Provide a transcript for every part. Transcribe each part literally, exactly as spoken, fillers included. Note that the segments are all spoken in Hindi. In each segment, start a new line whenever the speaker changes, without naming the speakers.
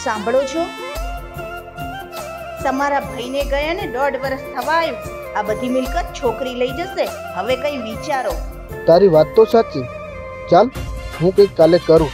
सांभळो छो? तमारा भाई ने गया ने दौड़ वर्ष थवा आयु। आ बधी मिलकत छोकरी लई जशे। हवे कई विचारो।
तारी बात तो साची। चल हूँ कई काले करूँ।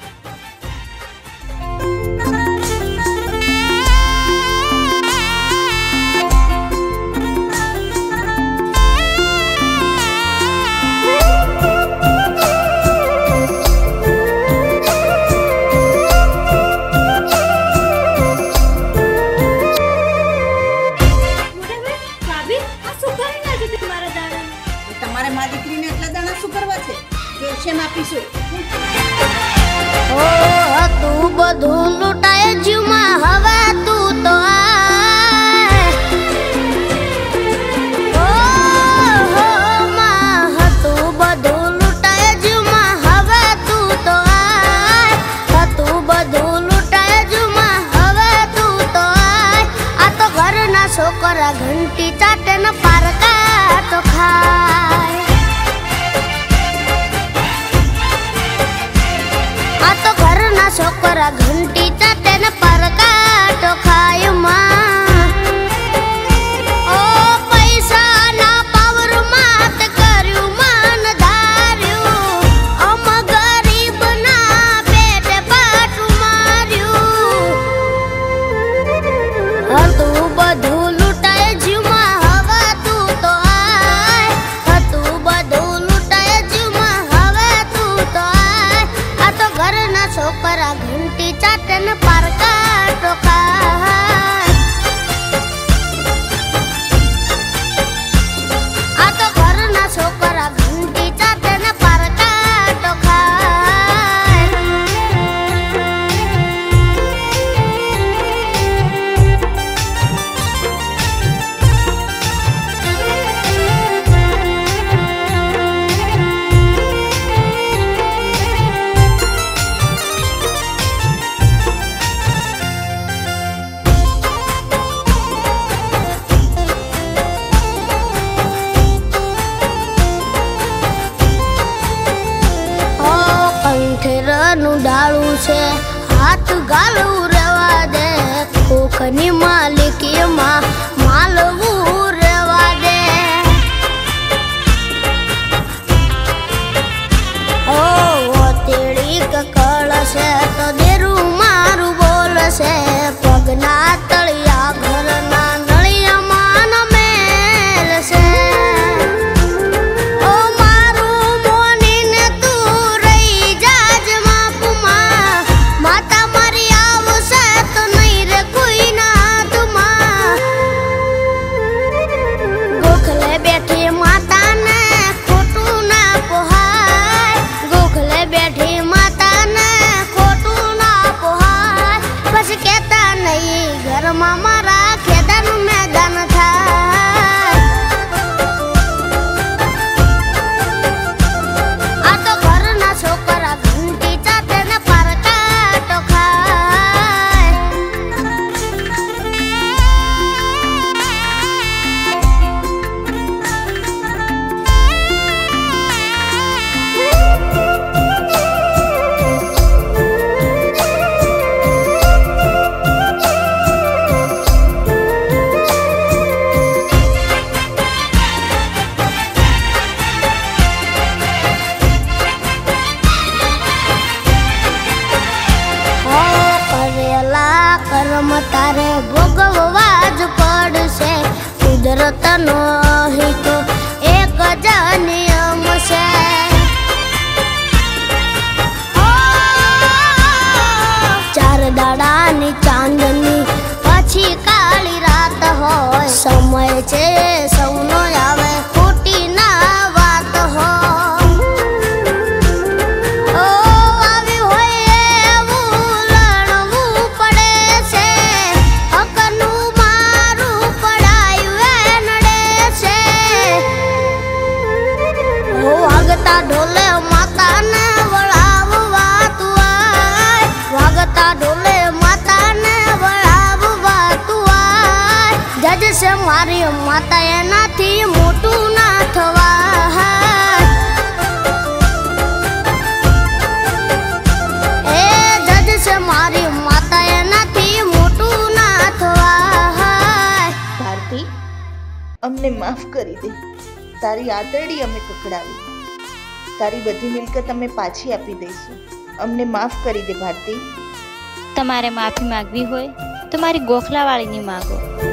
छोकरा घंटी चाटे न पारका तो खाए। आ तो घर ना छोकरा घंटी चाटे न पारका तो खाए। माँ ओ पैसा ना पावर मात कर्यु मान धार्यु। अम गरीब ना पेट पाटू मार्यु। तू बधु छोकरा घंटी चाटन पारका तो खाए। आ तो घर ना छोकरा घंटी चाटन पारका तो खाए। डालू से हाथ गालू रेवा दे। कोकनी मालिकी माँ मालवू रेवा दे। ओ तेड़ी का कल से तो देरू मारू बोल से। पगना तलिया घर ना नलिया मान मेल से। मारा खेदन मैदान था। आ तो घर ना छोकरा घंटी चाटे न पारका तो खाए। कर्म तारे भोगवाज पड़से। कुदरत नो ही तो एक नियम से। चार दाड़ा नी चांदनी पछी काली रात हो। समय छे सौनो आवे खोटी ना बात हो। ढोले माता ने वड़ाववा तू आय। वागता ढोले माता ने वड़ाववा तू आय। जज से मारी माता एना थी मोटू ना थवा। ए जज से मारी माता एना
અમને માફ કરી દે. તારી આંતરડી અમે કકડાવી. તારી બધી મિલકત અમે પાછી આપી દઈશું. અમને માફ કરી દે ભારતી.
તમારે માફી માંગવી હોય તો મારી ગોખલાવાળીની માગો.